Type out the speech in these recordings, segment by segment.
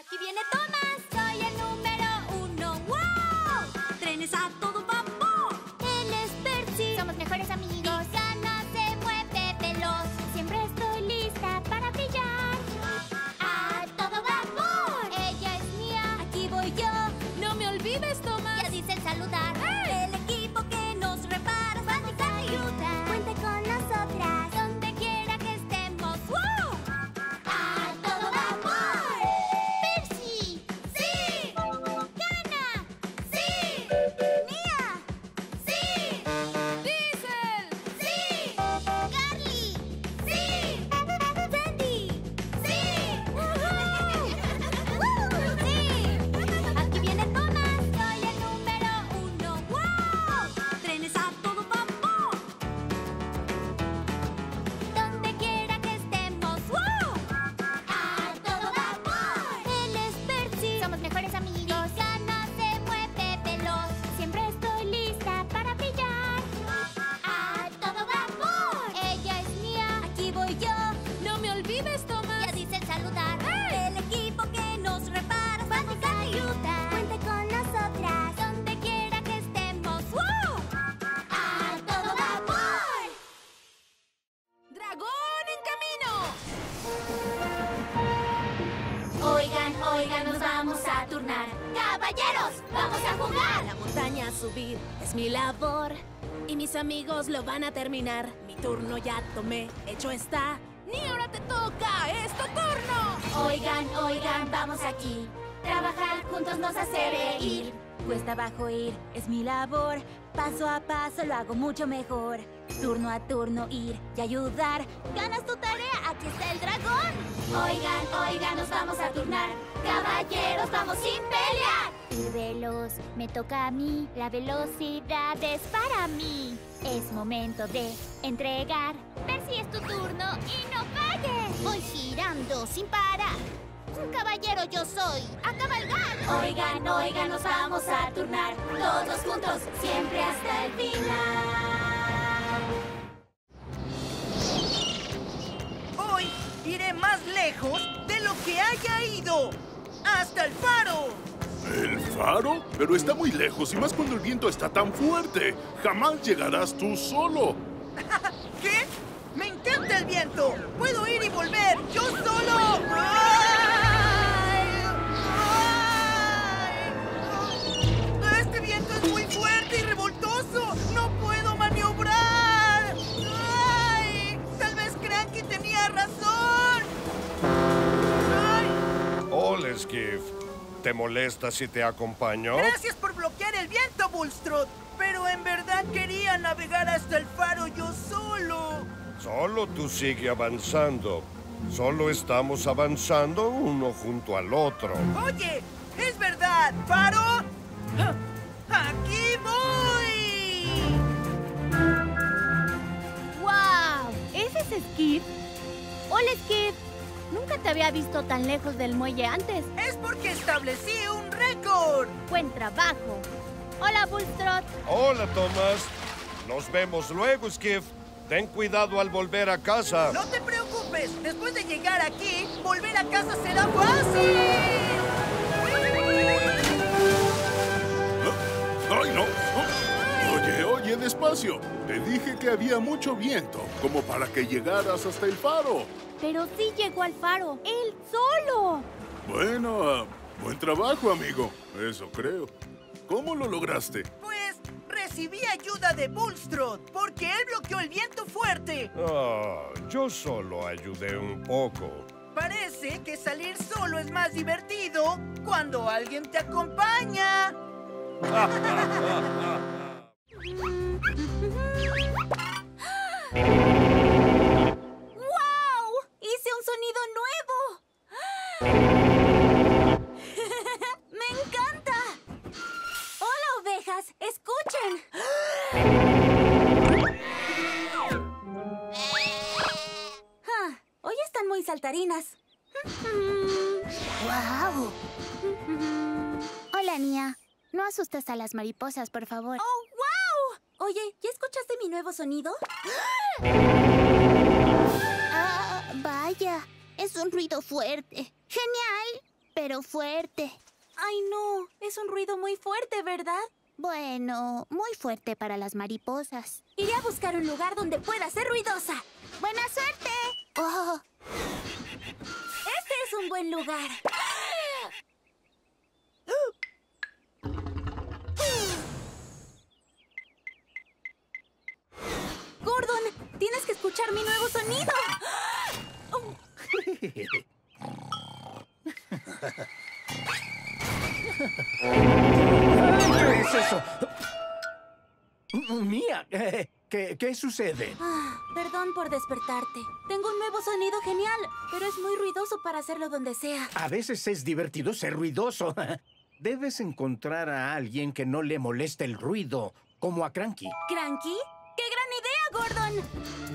Aquí viene Thomas, soy el número 1. ¡Wow! Trenes a todo vapor. Él es Percy, somos mejores amigos. Gana se mueve veloz. Siempre estoy lista para brillar. A todo vapor. Ella es mía, aquí voy yo. No me olvides, Thomas. Ya dicen saludar. ¡Hey! El equipo que nos repara, fábrica y ayuda. Cuente con nosotras, donde quiera que estemos. ¡Wow! A todo vapor. Percy, sí. Gana, sí. Mia, sí. Diesel, sí. Carly, sí. Sandy, sí. Sí. Aquí viene Thomas, soy el número 1. ¡Wow! Trenes a todo vapor. Donde quiera que estemos. ¡Wow! A todo vapor. Él es Percy, somos mejores amigos. Gana se mueve veloz. Siempre estoy lista para brillar. A todo vapor. Ella es mía, aquí voy yo. No me olvides, Thomas. Ya dicen saludar. El equipo que nos repara, fábrica y ayuda. Cuente con nosotras, donde quiera que estemos. ¡Wow! A todo vapor. ¡Dragón en camino! Oigan, oigan, nos vamos a turnar. ¡Caballeros, vamos a jugar! La montaña a subir es mi labor y mis amigos lo van a terminar. Mi turno ya tomé, hecho está. Ni ahora te toca, es tu turno. Oigan, oigan, vamos aquí. Trabajar juntos nos hace reír. Cuesta abajo ir, es mi labor. Paso a paso lo hago mucho mejor. Turno a turno ir y ayudar. ¿Ganas tu tarea? Aquí está el dragón. Oigan, oigan, nos vamos a turnar. Caballeros, vamos sin pelear. Ir veloz, me toca a mí. La velocidad es para mí. Es momento de entregar. Percy, es tu turno y no falles. Voy girando sin parar. Un caballero yo soy. ¡A cabalgar! Oigan, oigan, nos vamos a turnar. Todos juntos, siempre hasta el final. Hoy iré más lejos de lo que haya ido. ¡Hasta el faro! ¿El faro? Pero está muy lejos y más cuando el viento está tan fuerte. Jamás llegarás tú solo. ¿Qué? ¡Me encanta el viento! ¡Puedo ir y volver! ¡Yo solo! ¡Ay! ¡Ay! ¡Este viento es muy fuerte y revoltoso! ¡No puedo maniobrar! ¡Ay! Tal vez Cranky tenía razón. ¡Ay! Hola, Skiff. ¿Te molesta si te acompaño? Gracias por bloquear el viento, Bulstrode. Pero en verdad quería navegar hasta el faro yo solo. Solo tú sigue avanzando. Solo estamos avanzando uno junto al otro. Oye, es verdad, faro. ¡Aquí voy! ¡Wow! ¿Ese es Skip? Hola, Skip. Nunca te había visto tan lejos del muelle antes. Es porque establecí un récord. Buen trabajo. Hola, Bulstrode. Hola, Thomas. Nos vemos luego, Skiff. Ten cuidado al volver a casa. No te preocupes. Después de llegar aquí, volver a casa será fácil. ¡Ay, no! Oye, oye, despacio. Te dije que había mucho viento, como para que llegaras hasta el faro. Pero sí llegó al faro, él solo. Bueno, buen trabajo, amigo. Eso creo. ¿Cómo lo lograste? Pues recibí ayuda de Bulstrode, porque él bloqueó el viento fuerte. Yo solo ayudé un poco. Parece que salir solo es más divertido cuando alguien te acompaña. ¡Wow! ¡Hice un sonido nuevo! ¡Me encanta! ¡Hola, ovejas! ¡Escuchen! Hoy están muy saltarinas. ¡Wow! Hola, Mia. No asustes a las mariposas, por favor. ¡Oh, wow! Oye, ¿ya escuchaste mi nuevo sonido? Ah, vaya. Es un ruido fuerte. ¡Genial! pero fuerte. Ay, no. Es un ruido muy fuerte, ¿verdad? Bueno, muy fuerte para las mariposas. Iré a buscar un lugar donde pueda ser ruidosa. ¡Buena suerte! Oh, Este es un buen lugar. Gordon, tienes que escuchar mi nuevo sonido. ¿Qué es eso? Mía, ¿qué sucede? Perdón por despertarte. Tengo un nuevo sonido genial, pero es muy ruidoso para hacerlo donde sea. A veces es divertido ser ruidoso. Debes encontrar a alguien que no le moleste el ruido, como a Cranky. ¿Cranky? ¡Qué gran idea,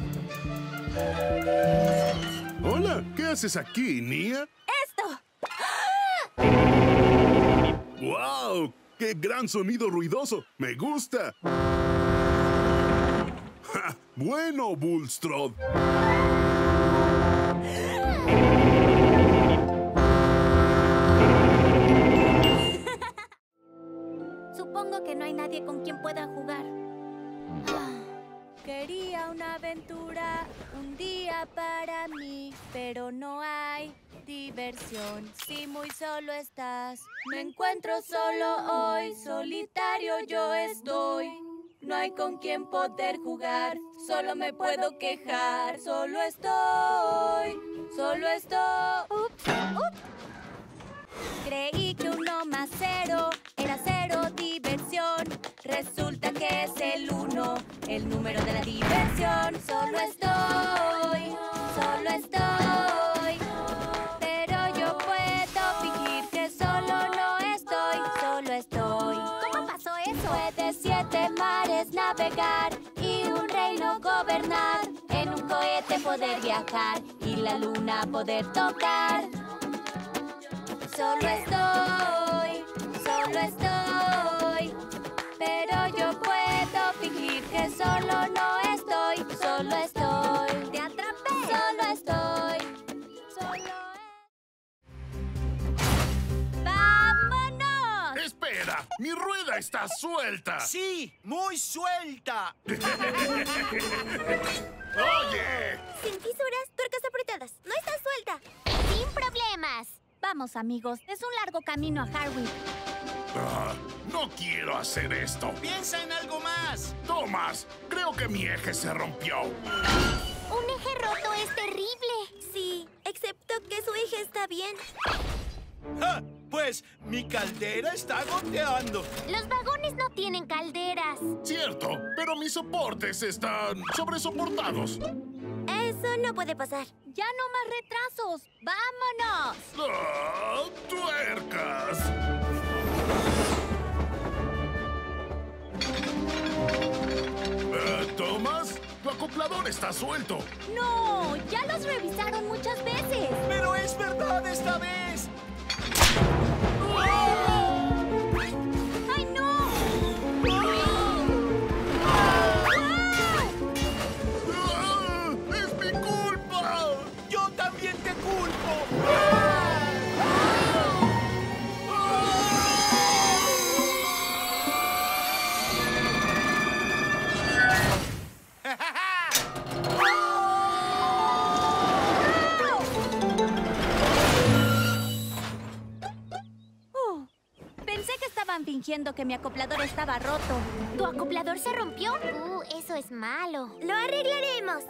Gordon! Hola, ¿qué haces aquí, Nia? ¡Esto! ¡Wow! ¡Qué gran sonido ruidoso! ¡Me gusta! ¡Ja! Bueno, Bulstrode. Supongo que no hay nadie con quien puedan jugar. Quería una aventura, un día para mí, pero no hay diversión si muy solo estás. Me encuentro solo hoy, solitario yo estoy. No hay con quien poder jugar, solo me puedo quejar. Solo estoy. Creí que 1 más 0 era 0 diversión. Resulta que es el 1, el número de la diversión. Solo estoy. Pero yo puedo fingir que solo no estoy. Solo estoy. ¿Cómo pasó eso? Puedes 7 mares navegar y un reino gobernar. En un cohete poder viajar y la luna poder tocar. Solo estoy, pero yo puedo fingir que solo no estoy. Solo estoy. ¡Te atrapé! Solo estoy. ¡Vámonos! ¡Espera! ¡Mi rueda está suelta! ¡Sí! ¡Muy suelta! ¡Oye! Sin fisuras, tuercas apretadas. No está suelta. Sin problemas. Vamos, amigos. Es un largo camino a Hardwick. No quiero hacer esto. ¡Piensa en algo más! Tomás, creo que mi eje se rompió. Un eje roto es terrible. Sí, excepto que su eje está bien. ¡Ja! Pues mi caldera está goteando. Los vagones no tienen calderas. Cierto, pero mis soportes están sobresoportados. Eso no puede pasar. Ya no más retrasos. ¡Vámonos! ¡Ah! ¡Tuercas! ¿Tomás? Tu acoplador está suelto. ¡No! ¡Ya los revisaron muchas veces! ¡Pero es verdad esta vez! ¡Ay, no! ¡Ah! ¡Es mi culpa! ¡Yo también te culpo! Pensé que estaban fingiendo que mi acoplador estaba roto. ¿Tu acoplador se rompió? Eso es malo. Lo arreglaremos.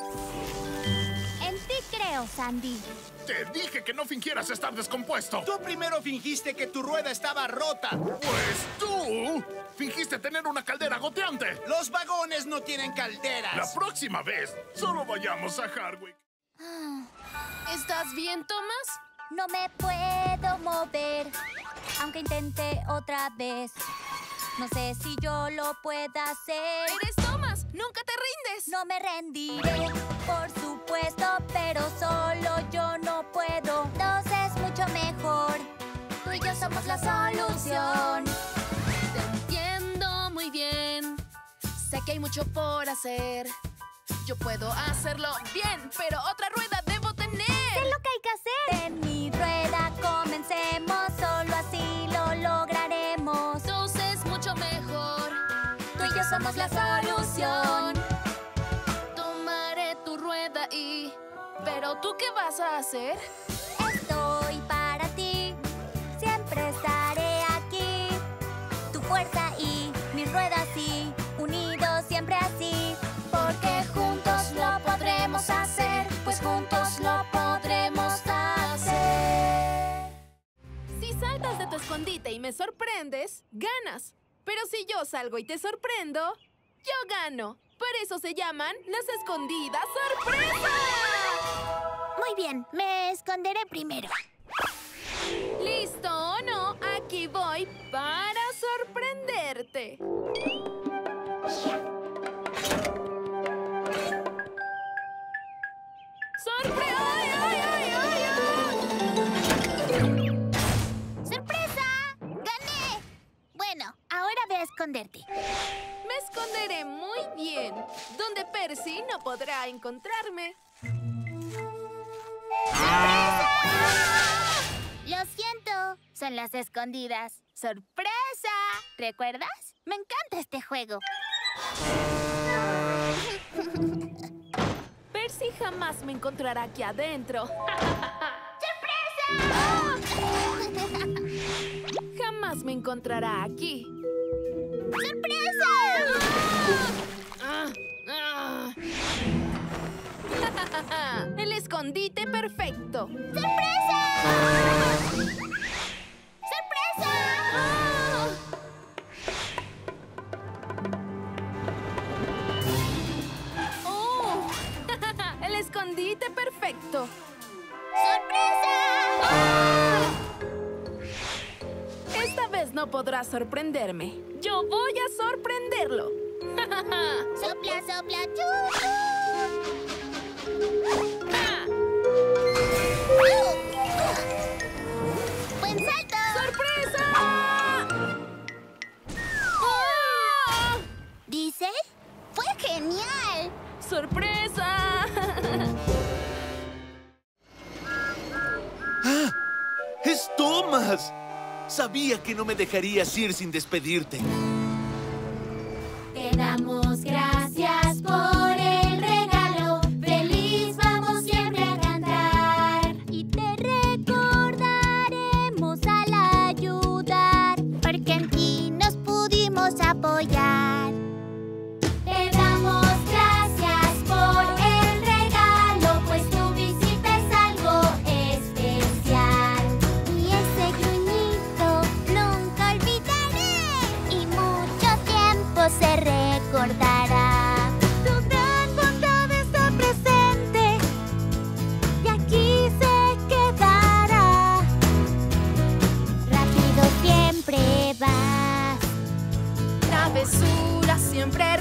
En ti creo, Sandy. Te dije que no fingieras estar descompuesto. Tú primero fingiste que tu rueda estaba rota. Pues tú fingiste tener una caldera goteante. Los vagones no tienen La calderas. próxima vez, solo vayamos a Hardwick. ¿Estás bien, Thomas? No me puedo mover, aunque intente otra vez. No sé si yo lo pueda hacer. ¡Eres Thomas! ¡Nunca te rindes! No me rendiré, por supuesto, pero solo yo no puedo. Dos es mucho mejor. Tú y yo somos la solución. Te entiendo muy bien. Sé que hay mucho por hacer. Yo puedo hacerlo bien, pero otra rueda debo tener. Sé lo que hay que hacer. En mi rueda comencé. somos la solución. Tomaré tu rueda y... ¿Pero tú qué vas a hacer? Estoy para ti, siempre estaré aquí. Tu fuerza y mis ruedas y unidos siempre así. Porque juntos lo podremos hacer, pues juntos lo podremos hacer. Si saltas de tu escondite y me sorprendes, ganas. Pero si yo salgo y te sorprendo, yo gano. Por eso se llaman las escondidas sorpresa. Muy bien, me esconderé primero. ¿Listo o no? Aquí voy para sorprenderte. ¡Ay, ay, ay, ay, ay! ¡Sorpresa! ¡Gané! Bueno, ahora ve a esconderte. Me esconderé muy bien, donde Percy no podrá encontrarme. Lo siento, son las escondidas. ¡Sorpresa! ¿Recuerdas? Me encanta este juego. Percy jamás me encontrará aquí adentro. ¡Sorpresa! Jamás me encontrará aquí. ¡Sorpresa! El escondite perfecto. ¡Sorpresa! ¡Sorpresa! ¡Oh! El escondite perfecto. ¡Sorpresa! Esta vez no podrá sorprenderme. Yo voy a sorprenderlo. ¡Sopla, sopla, chu! ¡Buen salto! ¡Sorpresa! ¿Dice? ¡Fue genial! ¡Sorpresa! ¡Ah! ¡Es Thomas! Sabía que no me dejarías ir sin despedirte. Te damos gracias por el regalo. Feliz vamos siempre a cantar. Y te recordaremos al ayudar, porque en ti nos pudimos apoyar. Te damos gracias por el regalo, pues tu visita es algo especial. Y ese gruñido nunca olvidaré, y mucho tiempo se recordará. Tu gran bondad está presente, y aquí se quedará. Rápido siempre vas. Travesuras siempre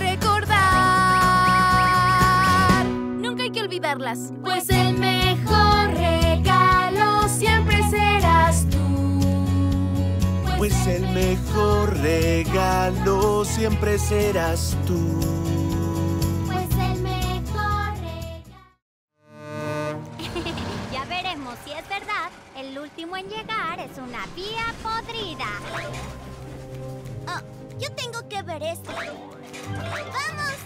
recordar. Nunca hay que olvidarlas. Pues el mejor regalo siempre serás tú. Pues el mejor regalo siempre serás tú. Pues el mejor regalo. Ya veremos si es verdad. El último en llegar es una vía podrida. Oh, yo tengo que ver esto. ¡Vamos!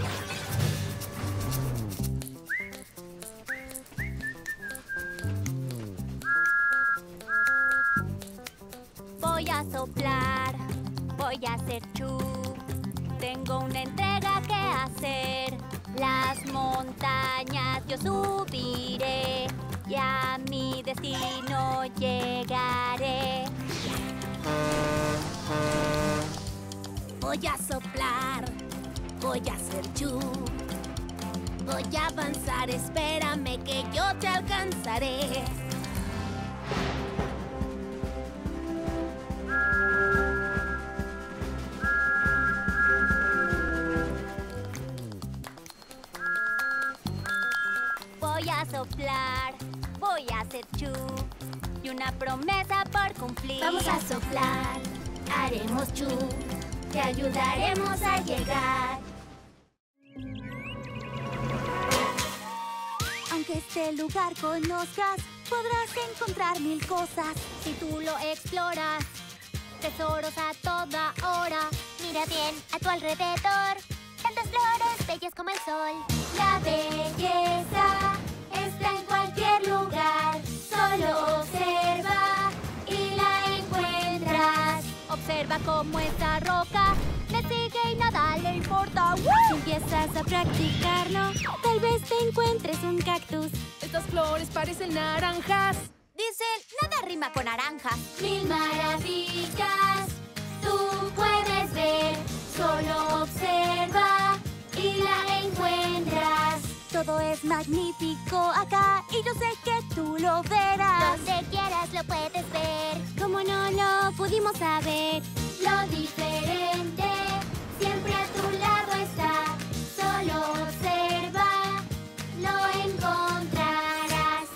Voy a soplar, voy a hacer chu. Tengo una entrega que hacer. Las montañas yo subiré y a mi destino llegaré. Voy a soplar, voy a hacer chu. Voy a avanzar, espérame que yo te alcanzaré. Voy a soplar, voy a hacer chu. Y una promesa por cumplir. Vamos a soplar, haremos chu, te ayudaremos a llegar. Aunque este lugar conozcas, podrás encontrar mil cosas si tú lo exploras. Tesoros a toda hora, Mira bien a tu alrededor. Tantas flores bellas como el sol. La belleza está en cualquier lugar. Solo observa y la encuentras. Observa cómo esta roca le sigue y nada le importa. ¡Woo! Si empiezas a practicarlo, tal vez te encuentres un cactus. Estas flores parecen naranjas. Dicen, nada rima con naranjas. Mil maravillas tú puedes ver. Solo observa y la encuentras. Todo es magnífico acá y yo sé que tú lo verás. Donde quieras lo puedes ver. Como no lo pudimos saber. Lo diferente siempre a tu lado está. Solo observa, lo encontrarás.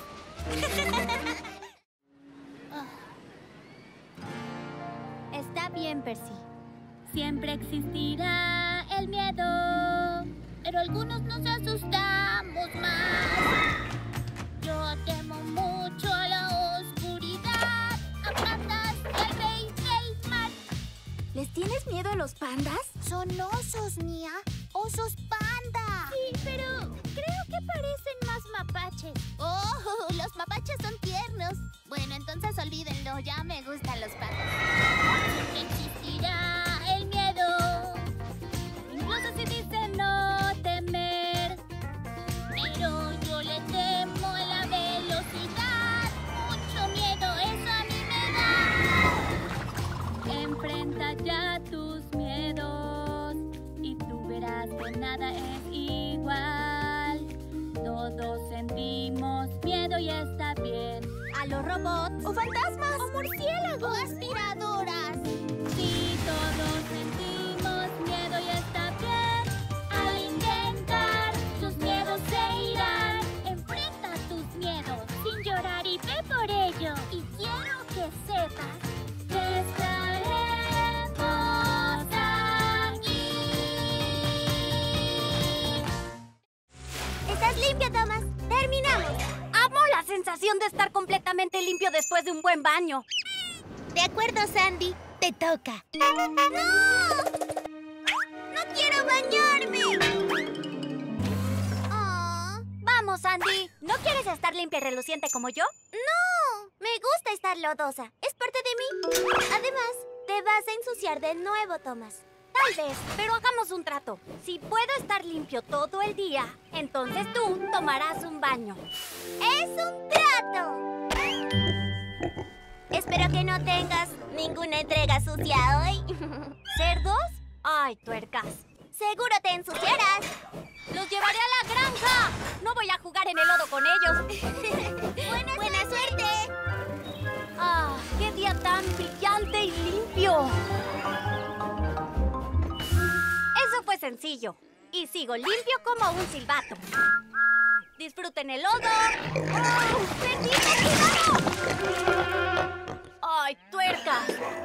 Está bien, Percy. Siempre existirá el miedo, pero algunos nos asustamos más. Yo temo mucho a la oscuridad, a pandas y al rey del mar. ¿Les tienes miedo a los pandas? Son osos, Mia. Osos panda. Sí, pero creo que parecen más mapaches. Oh, los mapaches son tiernos. Bueno, entonces olvídenlo. Ya me gustan los pandas. Existirá el miedo, incluso si dicen no temer. Pero yo le temo a la velocidad. Mucho miedo, eso a mí me da. Enfrenta ya tus miedos y tú verás que nada es igual. Todos sentimos miedo y está bien. A los robots O fantasmas. o murciélagos. O aspiradoras. Sí, todos sentimos miedo y está bien. Al intentar, tus miedos se irán. Enfrenta tus miedos sin llorar y ve por ello. Y quiero que sepas que estaremos aquí. ¿Estás limpio, Thomas? ¡Terminamos! Amo la sensación de estar completamente limpio después de un buen baño. De acuerdo, Sandy. Te toca. ¡No! ¡No quiero bañarme! Oh. Vamos, Andy. ¿No quieres estar limpia y reluciente como yo? ¡No! Me gusta estar lodosa. Es parte de mí. Además, te vas a ensuciar de nuevo, Thomas. Tal vez, pero hagamos un trato. Si puedo estar limpio todo el día, entonces tú tomarás un baño. ¡Es un trato! Espero que no tengas ninguna entrega sucia hoy. ¿Cerdos? Ay, tuercas. Seguro te ensuciarás. ¡Los llevaré a la granja! No voy a jugar en el lodo con ellos. ¡Buena suerte! ¡Ah, qué día tan brillante y limpio! Eso fue sencillo. Y sigo limpio como un silbato. ¡Disfruten el lodo! ¡Oh, bendito, cuidado! ¡Ay, tuercas!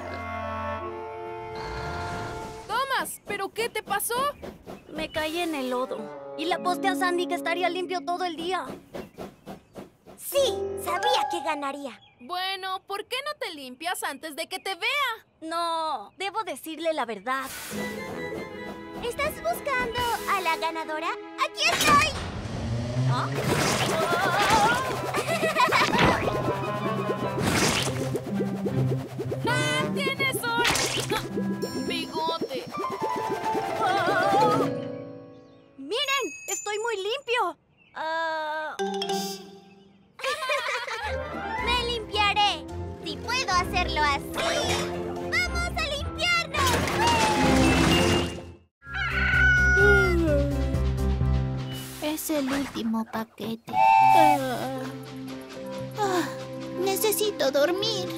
Thomas, ¿pero qué te pasó? Me caí en el lodo. Y le aposté a Sandy que estaría limpio todo el día. Sí, sabía que ganaría. Bueno, ¿por qué no te limpias antes de que te vea? No, debo decirle la verdad. ¿Estás buscando a la ganadora? ¡Aquí estoy! ¿Ah? ¡Ah! ¡Tienes un bigote! ¡Oh! ¡Miren! ¡Estoy muy limpio! ¡Me limpiaré! ¡Si puedo hacerlo así! ¡Vamos a limpiarnos! Es el último paquete. Necesito dormir.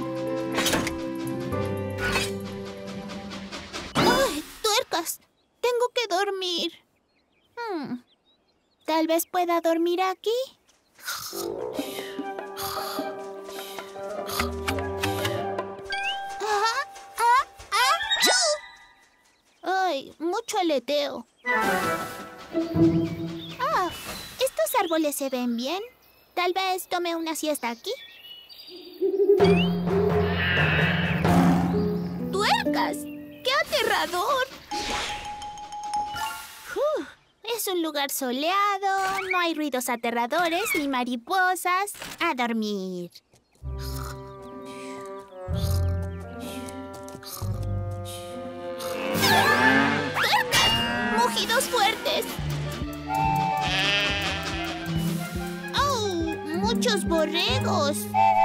¡Ay, tuercas! Tengo que dormir. Tal vez pueda dormir aquí. ¡Ay, mucho aleteo! Estos árboles se ven bien. Tal vez tome una siesta aquí. ¡Tuercas! ¿Qué ha aterrador! Es un lugar soleado, no hay ruidos aterradores ni mariposas. A dormir. ¡Mugidos fuertes! ¡Oh! ¡Muchos borregos!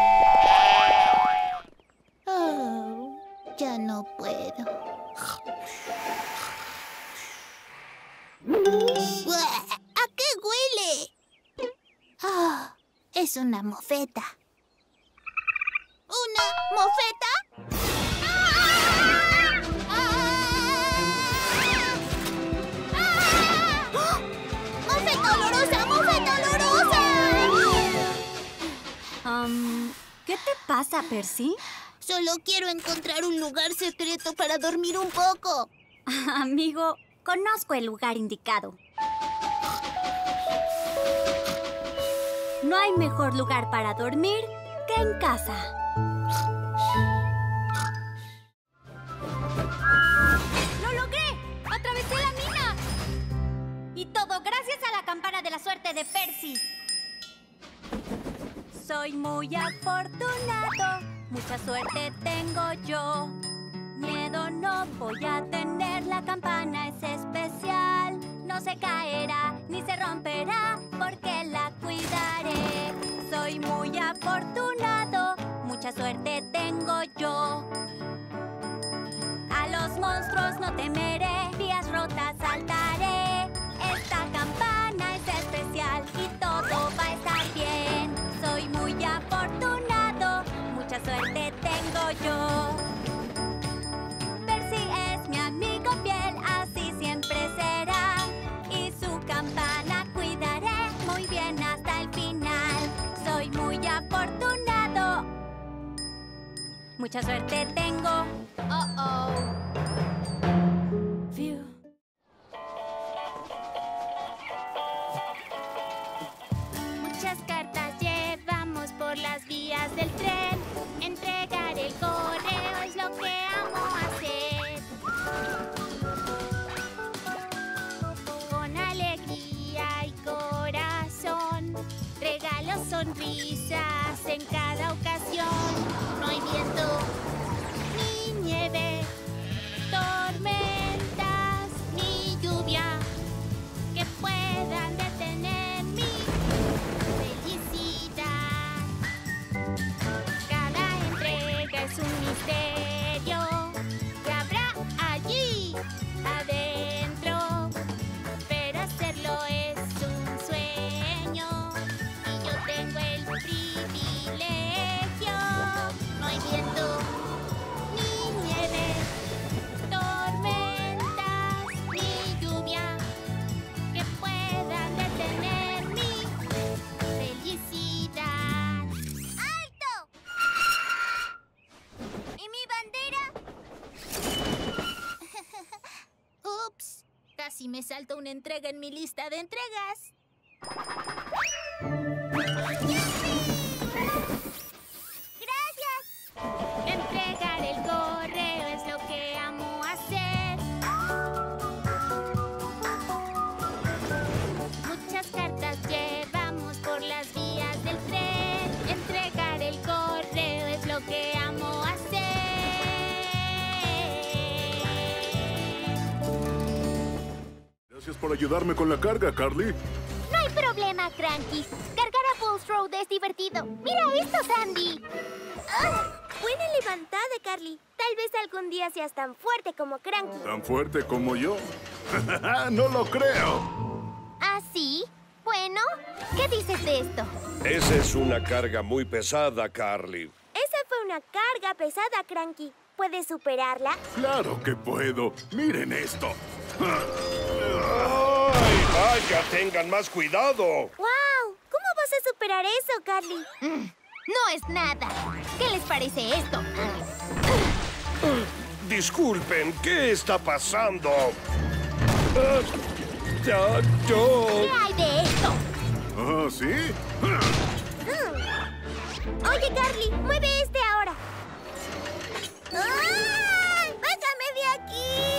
Oh, ya no puedo. ¿A qué huele? Ah, es una mofeta. ¿Una mofeta? ¡Mofeta olorosa! ¡Mofeta olorosa! ¿Qué te pasa, Percy? Solo quiero encontrar un lugar secreto para dormir un poco. Amigo, conozco el lugar indicado. No hay mejor lugar para dormir que en casa. ¡Lo logré! ¡Atravesé la mina! Y todo gracias a la campana de la suerte de Percy. Soy muy afortunado, mucha suerte tengo yo. Miedo no voy a tener, la campana es especial. No se caerá ni se romperá porque la cuidaré. Soy muy afortunado, mucha suerte tengo yo. A los monstruos no temeré, vías rotas saltaré. Esta campana es especial y todo va a estar bien. Soy muy afortunado, mucha suerte tengo yo. Percy es mi amigo fiel, así siempre será. Y su campana cuidaré muy bien hasta el final. Soy muy afortunado, mucha suerte tengo. Phew. Muchas cartas llevamos por las vías del tren. Entregar el correo es lo que amo hacer. Con alegría y corazón, regalo sonrisas en cada ocasión. No hay viento ni nieve, tormentas ni lluvia que puedan detener mi felicidad. Cada entrega es un misterio que habrá allí adentro, pero hacerlo es un sueño y yo tengo el privilegio. No hay viento ni nieve, tormentas ni lluvia que puedan detener mi felicidad. ¡Alto! ¿Y mi bandera? Ups, casi me salto una entrega en mi lista de entregas. ¡Gracias! Entregar el correo es lo que amo hacer. Muchas cartas llevamos por las vías del tren. Entregar el correo es lo que amo hacer. Gracias por ayudarme con la carga, Carly. No hay problema, Cranky. Cargar a Bulls Road es divertido. ¡Mira esto, Sandy! Buena levantada, Carly. Tal vez algún día seas tan fuerte como Cranky. ¿Tan fuerte como yo? No lo creo. ¿Ah, sí? Bueno, ¿qué dices de esto? Esa es una carga muy pesada, Carly. Esa fue una carga pesada, Cranky. ¿Puedes superarla? Claro que puedo. Miren esto. ¡Ay, vaya! ¡Tengan más cuidado! ¡Wow! ¿Cómo vas a superar eso, Carly? No es nada. ¿Qué les parece esto? Disculpen, ¿qué está pasando? ¿Qué hay de esto? ¿Ah, sí? Oye, Carly, mueve este ahora. ¡Ay! ¡Bájame de aquí!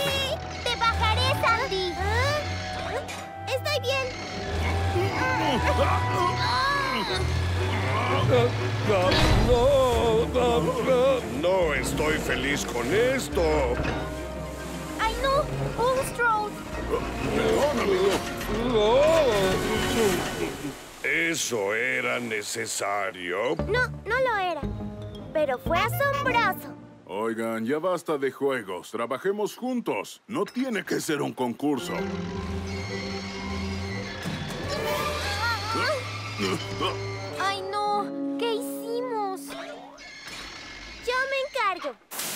No estoy feliz con esto. ¡Ay, no! ¡Bulstrode! ¿Eso era necesario? No, no lo era. Pero fue asombroso. Oigan, ya basta de juegos. Trabajemos juntos. No tiene que ser un concurso. ¡Ay, no! ¿Qué hicimos? Yo me encargo.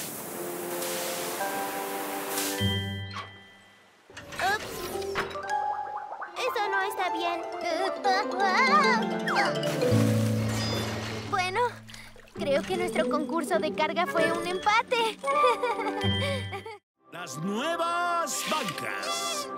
Ups. Eso no está bien. Bueno, creo que nuestro concurso de carga fue un empate. Las nuevas bancas.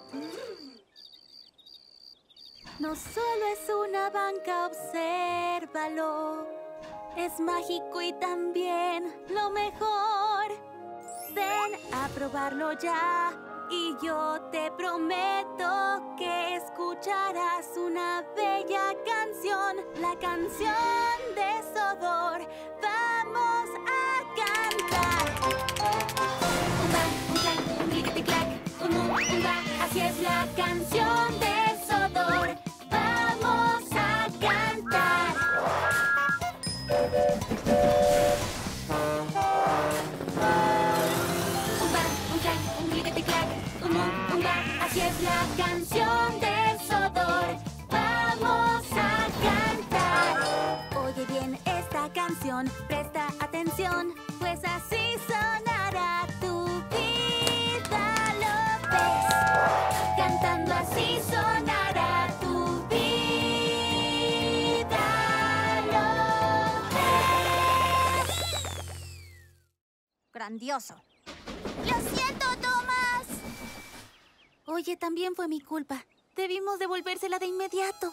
No solo es una banca, obsérvalo. Es mágico y también lo mejor. Ven a probarlo ya y yo te prometo que escucharás una bella canción. La canción de Sodor. Vamos a cantar. Un ba, un clac, un cliquete-clac, un mu, un ba. Así es la canción de Sodor. Vamos a cantar. Un ba, un clac, un cliquete-clac, un mu, un ba. Así es la canción de Sodor. Vamos a cantar. Oye bien esta canción, presta atención, pues así sonará tu vida, ¿lo ves? Cantando así sonará tu vida, ¿lo ves? Grandioso. ¡Lo siento, Thomas! Oye, también fue mi culpa. Debimos devolvérsela de inmediato.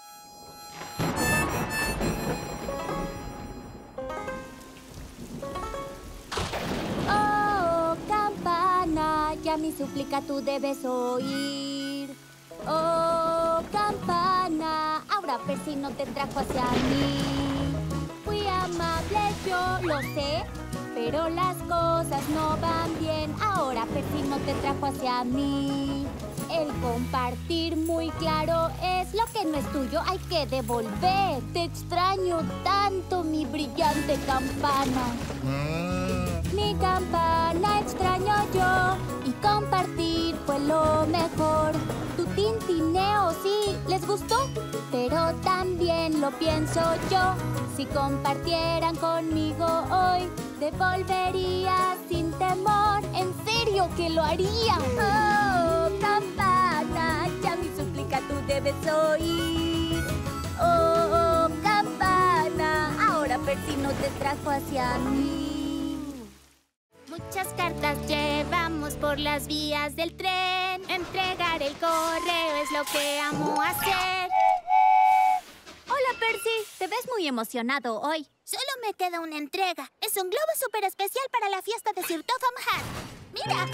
Oh, campana, ya mi súplica tú debes oír. Oh, campana, ahora Percy no te trajo hacia mí. Fui amable, yo lo sé, pero las cosas no van bien. Ahora Percy no te trajo hacia mí. El compartir muy claro es lo que no es tuyo, hay que devolver. Te extraño tanto, mi brillante campana. Mi campana extraño yo y compartir fue lo mejor. Tu tintineo sí les gustó, pero también lo pienso yo. Si compartieran conmigo hoy, devolvería sin temor. En serio que lo haría. Oh, campana, ya mi súplica tú debes oír. Oh, campana, ahora Percy no te trajo hacia mí. Muchas cartas llevamos por las vías del tren. Entregar el correo es lo que amo hacer. Hola, Percy. Te ves muy emocionado hoy. Solo me queda una entrega. Es un globo súper especial para la fiesta de Sir Topham Hatt. ¡Mira!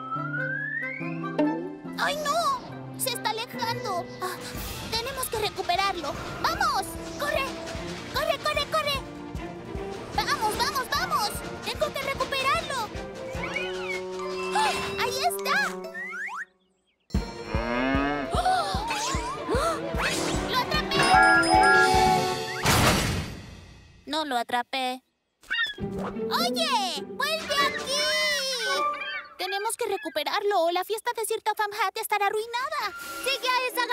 ¡Ay, no! ¡Se está alejando! Ah, tenemos que recuperarlo. ¡Vamos! ¡Corre! ¡Corre, corre, corre! ¡Vamos, vamos, vamos! ¡Tengo que recuperarlo! ¡Ah! ¡Ahí está! ¡Oh! ¡Oh! ¡Lo atrapé! No lo atrapé. ¡Oye! ¡Vuelve aquí! Tenemos que recuperarlo o la fiesta de Sir Topham Hatt estará arruinada. ¡Sigue a esa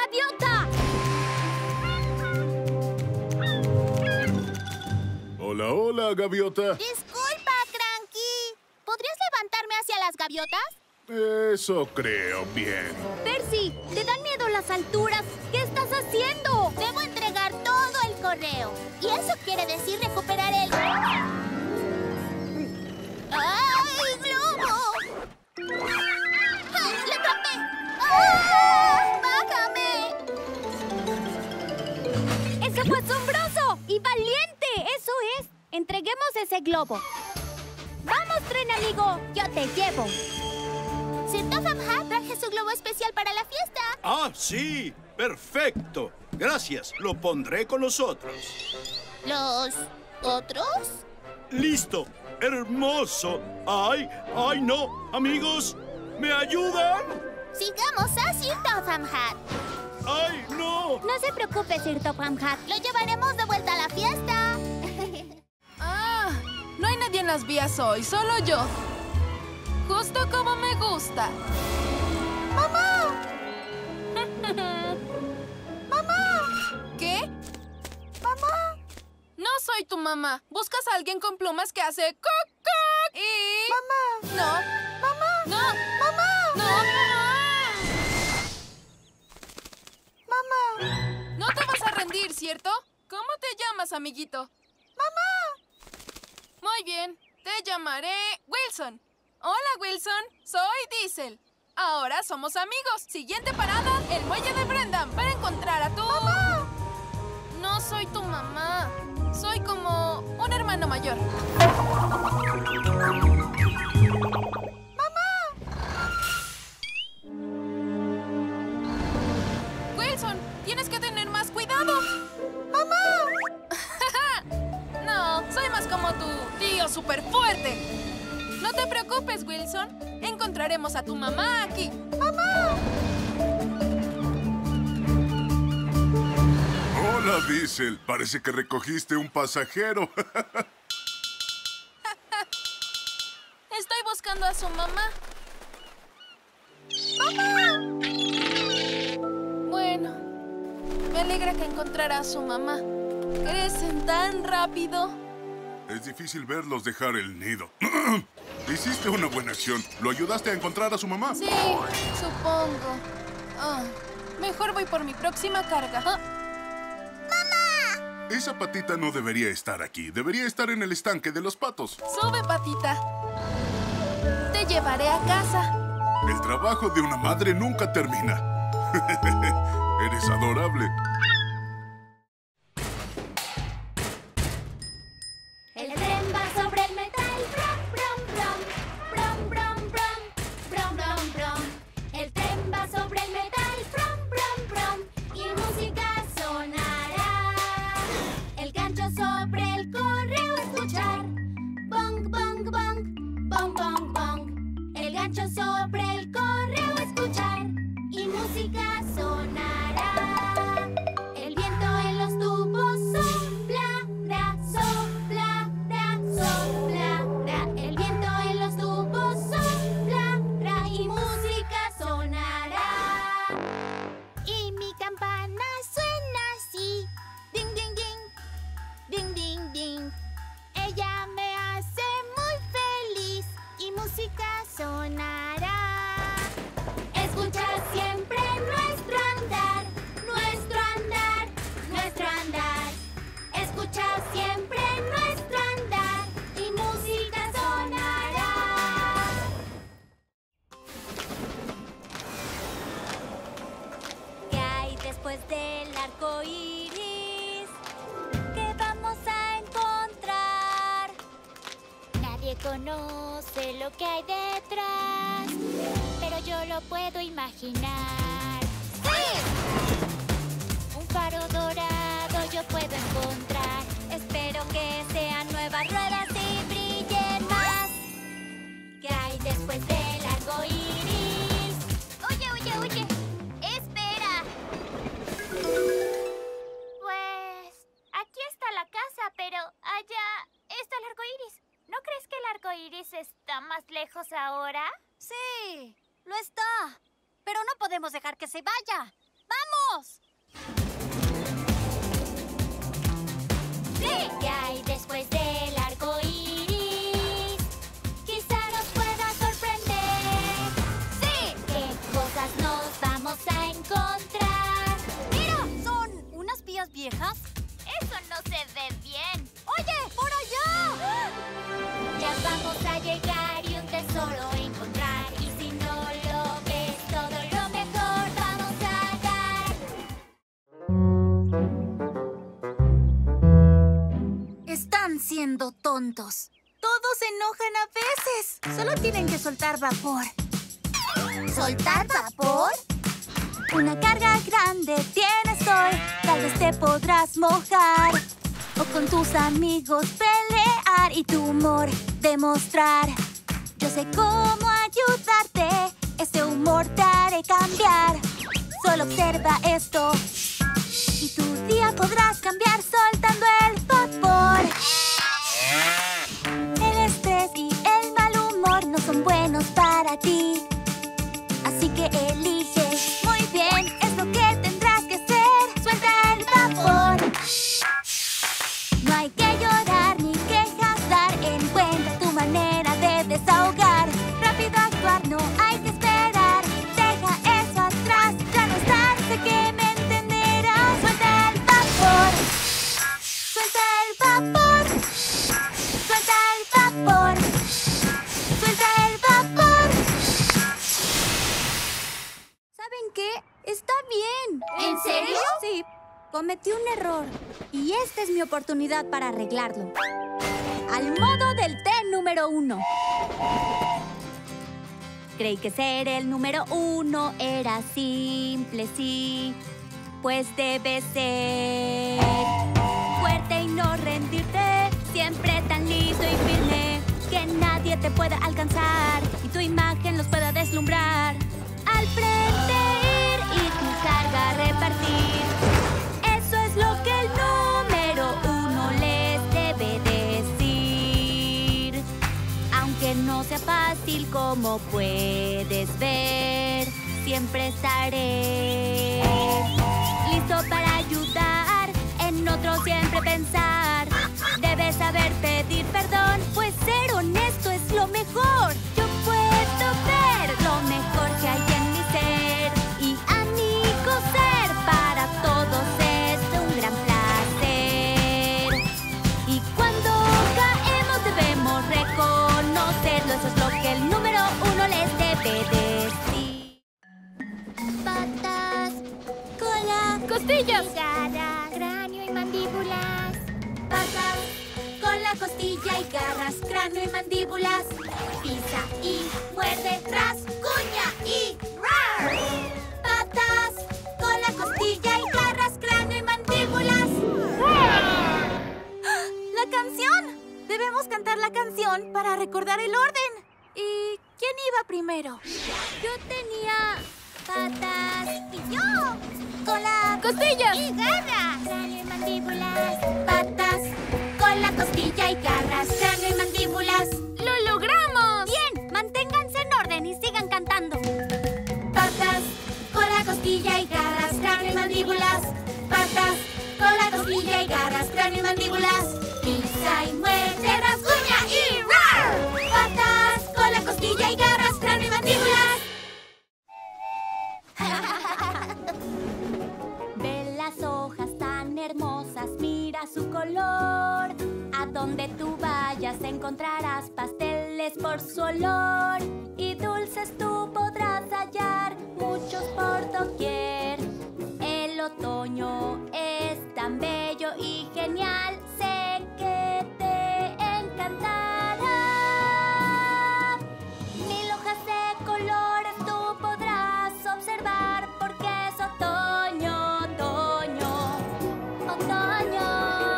gaviota! Hola, hola, gaviota. Disculpa, Cranky. ¿Podrías levantarme hacia las gaviotas? Eso creo bien. Percy, ¿te dan miedo las alturas? ¿Qué estás haciendo? Debo entregar todo el correo. Y eso quiere decir recuperar el... ¡Ay, globo! ¡Ah, ¡le atrapé! ¡Ah! ¡Bájame! ¡Eso fue asombroso! ¡Y valiente! ¡Eso es! Entreguemos ese globo. ¡Vamos, tren amigo! ¡Yo te llevo! Sir Topham Hatt traje su globo especial para la fiesta. ¡Ah, sí! ¡Perfecto! Gracias, lo pondré con nosotros. ¿Los otros? ¡Listo! ¡Hermoso! ¡Ay! ¡Ay, no! Amigos, ¿me ayudan? Sigamos a Sir Topham Hatt. ¡Ay, no! No se preocupe, Sir Topham Hatt. Lo llevaremos de vuelta a la fiesta. ¡Ah! No hay nadie en las vías hoy, solo yo. Justo como me gusta. ¡Mamá! ¡Mamá! ¿Qué? ¡Mamá! No soy tu mamá. Buscas a alguien con plumas que hace coc y... ¡Mamá! No. ¡Mamá! No. ¡Mamá! No. ¡Mamá! No te vas a rendir, ¿cierto? ¿Cómo te llamas, amiguito? ¡Mamá! Muy bien. Te llamaré Wilson. Hola, Wilson. Soy Diesel. Ahora somos amigos. Siguiente parada, el muelle de Brendan para encontrar a tu... ¡Mamá! No soy tu mamá. Soy como un hermano mayor. Wilson, tienes que tener más cuidado. ¡Mamá! No, soy más como tu tío súper fuerte. No te preocupes, Wilson. Encontraremos a tu mamá aquí. ¡Mamá! Hola, Diesel. Parece que recogiste un pasajero. Estoy buscando a su mamá. ¡Mamá! Bueno, me alegra que encontrara a su mamá. Crecen tan rápido. Es difícil verlos dejar el nido. Hiciste una buena acción. ¿Lo ayudaste a encontrar a su mamá? Sí, supongo. Ah, mejor voy por mi próxima carga. Ah, Esa patita no debería estar aquí. Debería estar en el estanque de los patos. sube, patita. Te llevaré a casa. El trabajo de una madre nunca termina. Eres adorable. El tren va sobre el metal. Brum, brum, brum. Brum, brum, brum. Brum, brum, brum. El tren va sobre el metal. Brum, brum, brum. Y música sonará. El gancho sobre el correo escuchar. Bong, bong, bong. Bong, bong, bong. El gancho sobre el correo escuchar. Y música sonará. El viento en los tubos soplará, soplará, soplará. El viento en los tubos soplará y música sonará. Y mi campana suena así. Ding, ding, ding. Ding, ding, ding. Ella me hace muy feliz y música sonará. Escuchar siempre nuestro andar, nuestro andar, nuestro andar. Escuchar siempre nuestro andar y música sonará. ¿Qué hay después del arco iris? ¿Qué vamos a encontrar? Nadie conoce lo que hay detrás, pero yo lo puedo imaginar. ¡Sí! Un faro dorado yo puedo encontrar. Espero que sean nuevas ruedas y brillen más. ¿Qué hay después del arco iris? Oye, oye, oye. Espera. Pues aquí está la casa, pero allá está el arco iris. ¿No crees que el arco iris está más lejos ahora? Sí, lo está. Pero no podemos dejar que se vaya. ¡Vamos! Sí. ¿Qué hay después del arco iris? Quizá nos pueda sorprender. ¡Sí! ¿Qué cosas nos vamos a encontrar? ¡Mira! ¿Son unas vías viejas? Eso no se ve bien. ¡Oye! ¡Por allá! Ya vamos a llegar y un tesoro encontrar. Y si no lo ves, todo lo mejor vamos a dar. Están siendo tontos. Todos se enojan a veces. Solo tienen que soltar vapor. ¿Soltar vapor? Una carga grande tienes hoy. Tal vez te podrás mojar. o con tus amigos pelear y tu humor demostrar. Yo sé cómo ayudarte, ese humor te haré cambiar. Solo observa esto y tu día podrás cambiar soltando el vapor. El estrés y el mal humor no son buenos para ti, así que elige muy bien, es lo que tendrás que hacer. Suelta el vapor. No hay que llorar ni quejas, dar en cuenta tu manera de desahogar. Rápido actuar, no hay que esperar. Deja eso atrás, ya no es tarde, sé que me entenderás. Suelta el vapor. Suelta el vapor. Suelta el vapor. Suelta el vapor. ¿Saben qué? Está bien. ¿En serio? Sí, cometí un error. Y esta es mi oportunidad para arreglarlo. Al modo del té número 1. Creí que ser el número 1 era simple, sí. Pues debe ser fuerte y no rendirte. Siempre tan listo y firme que nadie te pueda alcanzar y tu imagen los pueda deslumbrar. Al frente ir y tu carga repartir. Eso es lo que el número 1 les debe decir. Aunque no sea fácil, como puedes ver, siempre estaré listo para ayudar, en otro siempre pensar. Debes saber pedir perdón, pues ser honesto es lo mejor. Yo puedo ver lo mejor que hay en mi ser y amigo ser para todos es un gran placer. Y cuando caemos debemos reconocerlo, eso es lo que el número 1 les debe decir. Patas, cola, ¡Costillas! y garras, cráneo y mandíbulas. Patas, cola, costilla y garras, cráneo y mandíbulas. Pisa y muerde, rasguña y rar. Patas, cola, costilla y garras, cráneo y mandíbulas. ¡La canción! Debemos cantar la canción para recordar el orden. ¿Y quién iba primero? Yo tenía patas y yo. Cola, ¡Costillas! y garras, cráneo y mandíbulas. Patas, cola, costilla y garras, cráneo y mandíbulas. ¡Lo logramos! Bien, manténganse en orden y sigan cantando. Patas, cola, costilla y garras, cráneo y mandíbulas. Patas, cola, costilla y garras, cráneo y mandíbulas. Pisa y muerde, rasguña y rar. Patas, cola, costilla y garras, cráneo y mandíbulas. Ve las hojas tan hermosas, mira su color. A donde tú vayas encontrarás pasteles por su olor. Y dulces tú podrás hallar, muchos por doquier. El otoño es tan bello y genial, sé que te encantará. Mil hojas de colores tú podrás observar, porque es otoño, otoño, otoño.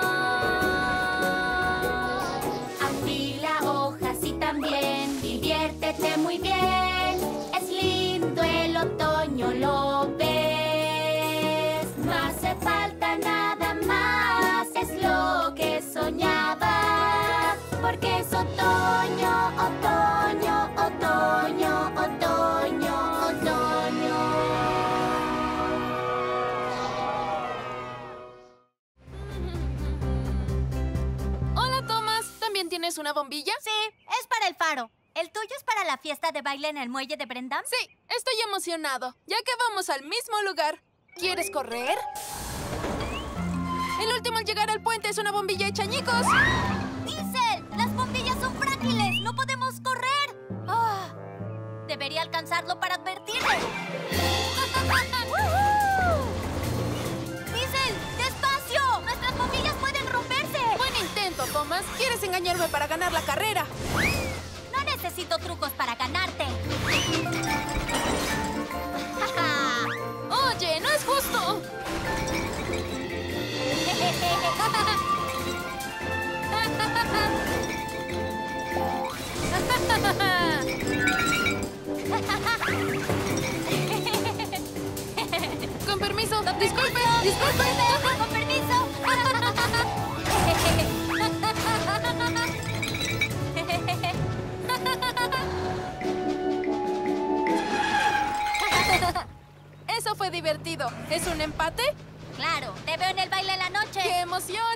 Afila hojas y también diviértete muy bien. Es lindo el otoño, lo ves. No hace falta nada más, es lo que soñaba. Porque es otoño, otoño, otoño, otoño, otoño. Hola, Thomas. ¿También tienes una bombilla? Sí, es para el faro. ¿El tuyo es para la fiesta de baile en el muelle de Brendam? Sí, estoy emocionado, ya que vamos al mismo lugar. ¿Quieres correr? El último en llegar al puente es una bombilla hecha añicos. ¡Diesel! ¡Las bombillas son frágiles! ¡No podemos correr! Debería alcanzarlo para advertirle. ¡Diesel! ¡Despacio! ¡Nuestras bombillas pueden romperse! Buen intento, Thomas. ¿Quieres engañarme para ganar la carrera? No necesito trucos para ganarte. Oye, no es justo. Con permiso. Disculpe. Disculpe. Con permiso. Eso fue divertido. ¿Es un empate? Claro, te veo en el baile en la noche. ¡Qué emoción!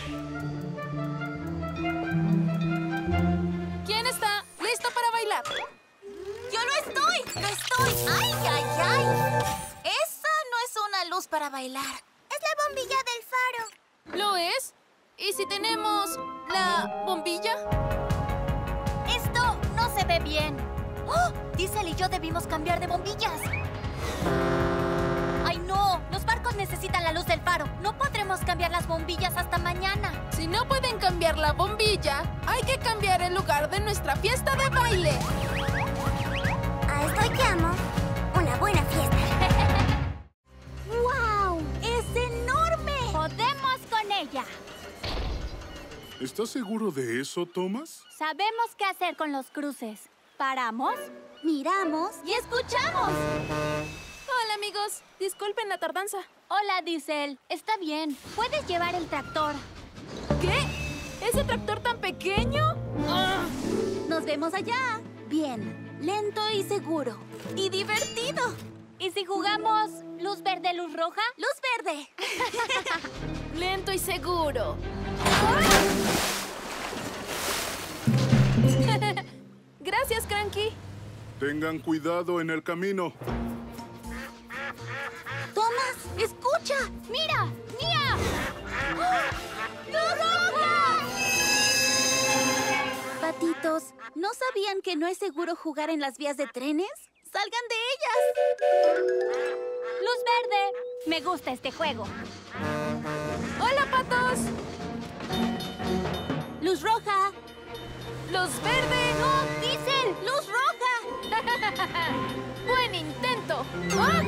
¿Quién está listo para bailar? ¡Yo lo estoy! ¡Lo estoy! ¡Ay, ay, ay! Esa no es una luz para bailar. Es la bombilla del faro. ¿Lo es? ¿Y si tenemos la bombilla? Esto no se ve bien. ¡Oh! Diesel y yo debimos cambiar de bombillas. ¡Ay, no! Los barcos necesitan la luz del faro. No podremos cambiar las bombillas hasta mañana. Si no pueden cambiar la bombilla, hay que cambiar el lugar de nuestra fiesta de baile. A esto llamo una buena fiesta. ¡Wow! ¡Es enorme! ¡Podemos con ella! ¿Estás seguro de eso, Thomas? Sabemos qué hacer con los cruces. Paramos, miramos y escuchamos. Hola, amigos. Disculpen la tardanza. Hola, Diesel. Está bien. Puedes llevar el tractor. ¿Qué? ¿Ese tractor tan pequeño? Nos vemos allá. Bien. Lento y seguro. Y divertido. ¿Y si jugamos luz verde, luz roja? ¡Luz verde! Lento y seguro. Gracias, Cranky. Tengan cuidado en el camino. ¡Thomas! ¡Escucha! ¡Mira! ¡Mía! ¡Luz roja! Patitos, ¿no sabían que no es seguro jugar en las vías de trenes? ¡Salgan de ellas! ¡Luz verde! Me gusta este juego. ¡Hola, patos! ¡Luz roja! ¡Luz verde! ¡No, Diesel! ¡Luz roja! ¡Buen intento! ¡Ah!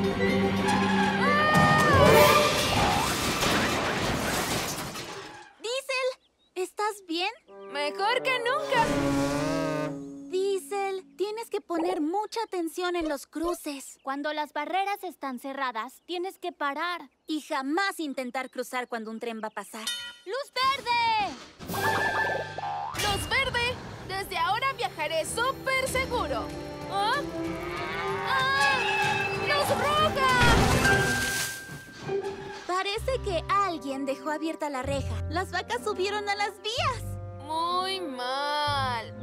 ¡Diesel! ¿Estás bien? ¡Mejor que nunca! Diesel, tienes que poner mucha atención en los cruces. Cuando las barreras están cerradas, tienes que parar. Y jamás intentar cruzar cuando un tren va a pasar. ¡Luz verde! ¡Luz verde! Desde ahora viajaré súper seguro. ¿Ah? ¡Ah! ¡Luz roja! Parece que alguien dejó abierta la reja. Las vacas subieron a las vías. Muy mal.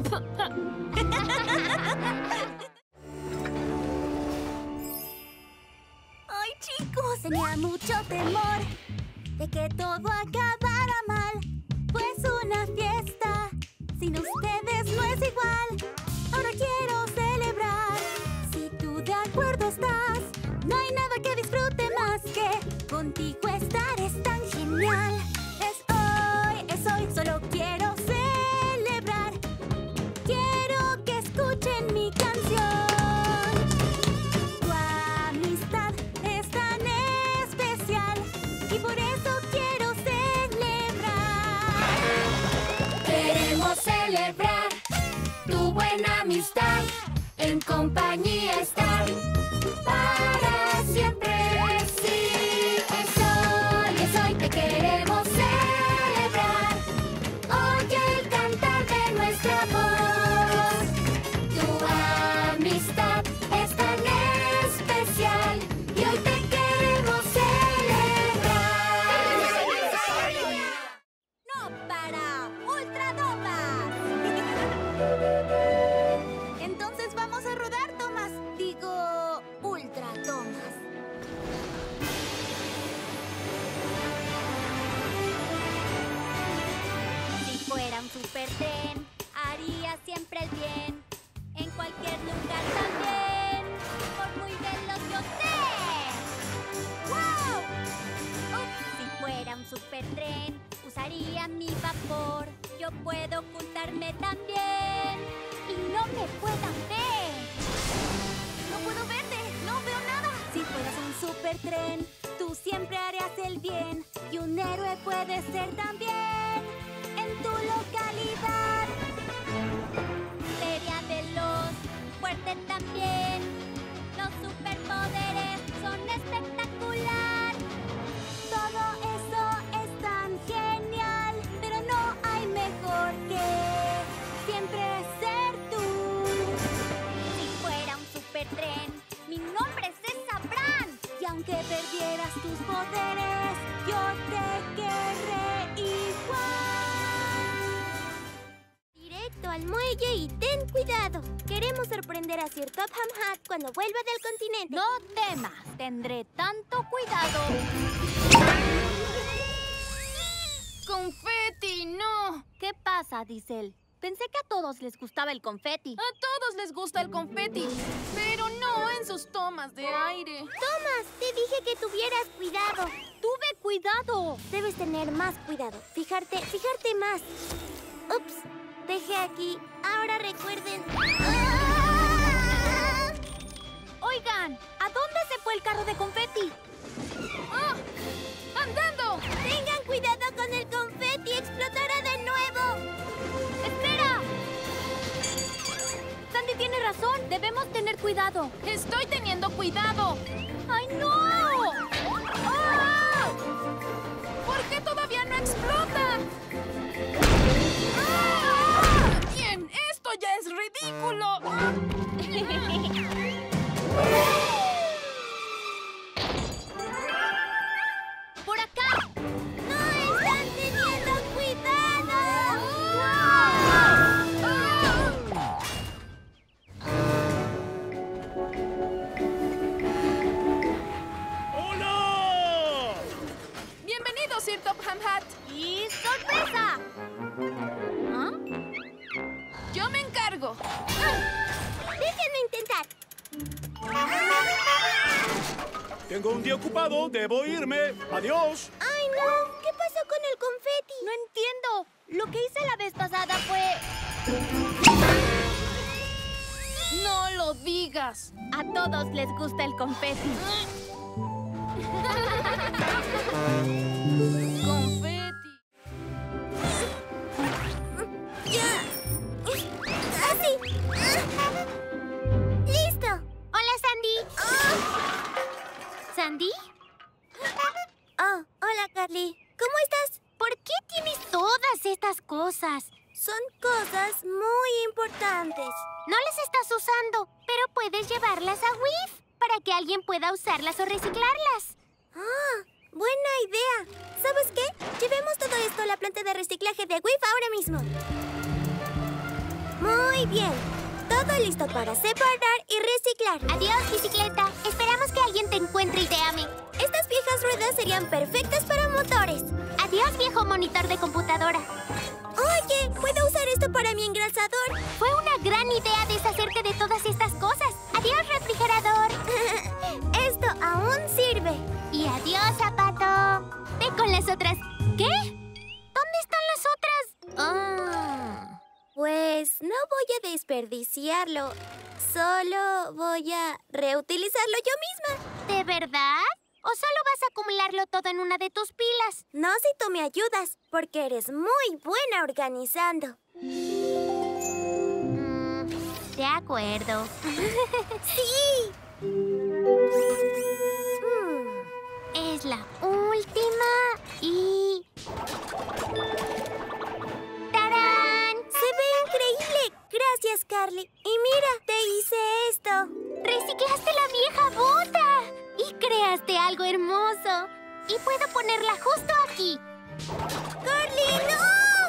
Ay, chicos, tenía mucho temor de que todo acabara mal. Pues una fiesta sin ustedes no es igual. Ahora quiero celebrar. Si tú de acuerdo estás, no hay nada que disfrute más que contigo estar. Es tan genial. Es hoy, solo quiero celebrar. Quiero que escuchen mi canción. Tu amistad es tan especial y por eso quiero celebrar. Queremos celebrar tu buena amistad, en compañía estar para siempre. Sí, es hoy, te queremos celebrar. Oye el cantar de nuestra voz. Tu amistad es tan especial y hoy te queremos celebrar. ¡No para! ¡Ultra Thomas! Entonces vamos a rodar, Thomas. Digo, Ultra Thomas. Si fuera un supertren, haría siempre el bien. En cualquier lugar también, por muy veloz yo sé. ¡Wow! Si fuera un supertren, usaría mi vapor. Yo puedo ocultarme también y no me puedan ver. No puedo verte, no veo nada. Si fueras un supertren, tú siempre harías el bien. Y un héroe puedes ser también en tu localidad. quieres ser tú. Si fuera un supertren, mi nombre es Sabran. Y aunque perdieras tus poderes, yo te querré igual. Directo al muelle y ten cuidado. Queremos sorprender a Sir Topham Hatt cuando vuelva del continente. No temas, tendré tanto cuidado. ¡Confeti, no! ¿Qué pasa, Diesel? Pensé que a todos les gustaba el confeti. A todos les gusta el confeti, pero no en sus tomas de aire. Thomas, te dije que tuvieras cuidado. ¡Tuve cuidado! Debes tener más cuidado. Fijarte más. Ups, dejé aquí. Ahora recuerden. ¡Ah! Oigan, ¿a dónde se fue el carro de confeti? ¡Ah! ¡Andando! Tengan cuidado con el confeti. ¡Explotará de nuevo! ¡Espera! Sandy tiene razón. Debemos tener cuidado. ¡Estoy teniendo cuidado! ¡Ay, no! ¡Ah! ¿Por qué todavía no explota? ¡Ah! ¡Bien! ¡Esto ya es ridículo! ¡Por acá! ¡No están teniendo cuidado! ¡Hola! ¡Bienvenido, Sir Topham Hatt! ¡Y sorpresa! ¿Ah? ¡Yo me encargo! ¡Déjenme intentar! Tengo un día ocupado, debo irme. Adiós. ¡Ay, no! ¿Qué pasó con el confeti? No entiendo. Lo que hice la vez pasada fue... ¡No lo digas! A todos les gusta el confeti. ¡Confeti! ¡Ya! ¡Así! ¡Listo! ¡Hola, Sandy! ¿Sandy? Oh, hola, Carly. ¿Cómo estás? ¿Por qué tienes todas estas cosas? Son cosas muy importantes. No las estás usando, pero puedes llevarlas a WIF para que alguien pueda usarlas o reciclarlas. Ah, buena idea. ¿Sabes qué? Llevemos todo esto a la planta de reciclaje de WIF ahora mismo. Muy bien. Todo listo para separar y reciclar. Adiós, bicicleta. Esperamos que alguien te encuentre y te ame. Estas viejas ruedas serían perfectas para motores. Adiós, viejo monitor de computadora. Oye, ¿puedo usar esto para mi engrasador? Fue una gran idea deshacerte de todas estas cosas. Adiós, refrigerador. Esto aún sirve. Y adiós, zapato. Ve con las otras. ¿Qué? ¿Dónde están las otras? Pues no voy a desperdiciarlo. Solo voy a reutilizarlo yo misma. ¿De verdad? ¿O solo vas a acumularlo todo en una de tus pilas? No si tú me ayudas, porque eres muy buena organizando. De acuerdo. ¡Sí! Es la última y... ¡Tarán! ¡Se ve increíble! Gracias, Carly. Y mira, te hice esto. ¡Reciclaste la vieja bota! Y creaste algo hermoso. Y puedo ponerla justo aquí. ¡Carly, no!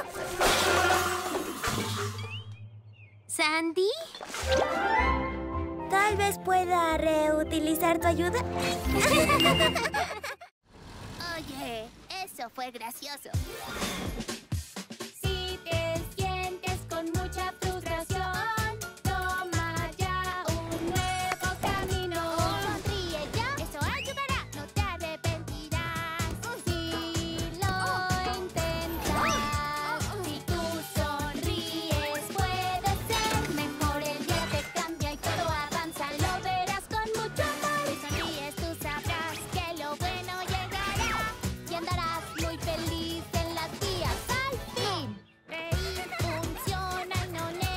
¿Sandy? Tal vez pueda reutilizar tu ayuda. Oye, eso fue gracioso. Si te sientes con mucha frustración, toma ya un nuevo camino. Sonríe ya, Eso ayudará, no te arrepentirás. Si lo intentas, si tú sonríes, puede ser mejor. El día te cambia y todo avanza, lo verás con mucho amor. Si sonríes, tú sabrás que lo bueno llegará y andarás muy feliz en las vías al fin. Reír funciona y no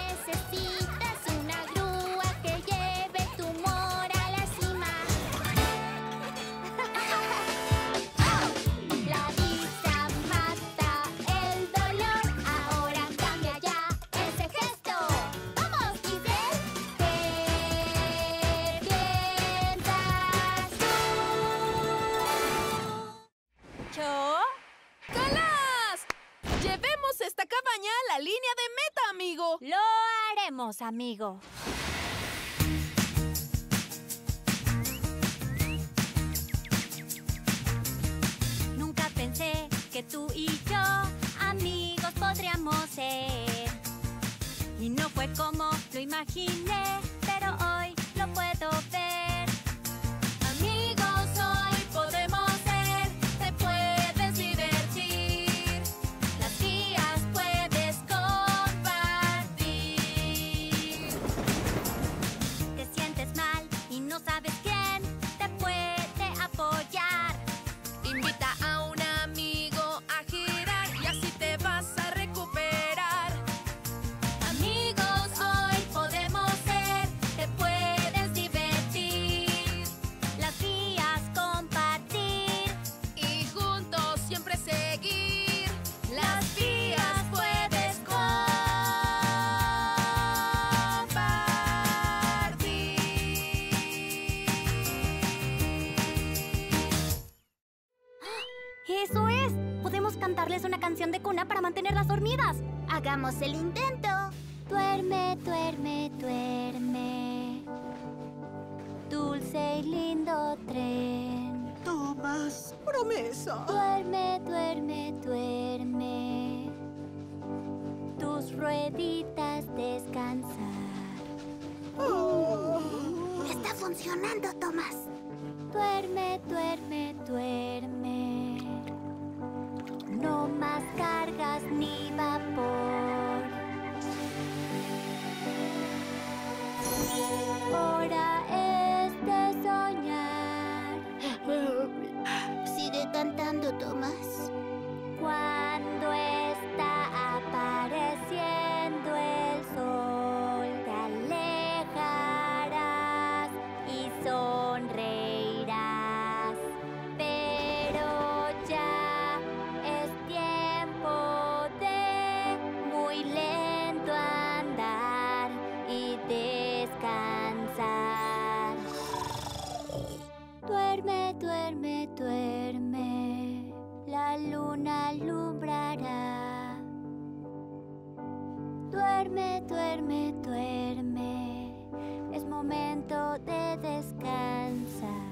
Vamos, amigo. Nunca pensé que tú y yo amigos podríamos ser. Y no fue como lo imaginé, pero hoy lo puedo ver. Amigos hoy podemos ser, te puedes divertir. Las guías puedes compartir. Te sientes mal y no sabes quién te puede apoyar. Invita a un amigo a girar y así te vas a recuperar. Amigos hoy podemos ser, te puedes divertir. Las guías compartir. Y juntos siempre seguir. Las vías puedes ¡Eso es! Podemos cantarles una canción de cuna para mantenerlas dormidas. ¡Hagamos el intento! Duerme, duerme, duerme. Dulce y lindo tren. Tomás, promesa. Duerme, duerme, duerme. Tus rueditas descansar. Está funcionando, Tomás. Duerme, duerme, duerme. No más cargas ni vapor. Hora es de soñar. Sigue cantando, Tomás. Cuando está apareciendo el sol, te alejarás y sonreirás. Pero ya es tiempo de muy lento andar y descansar. Duerme, duerme, duerme. La luna alumbrará. Duerme, duerme, duerme. Es momento de descansar.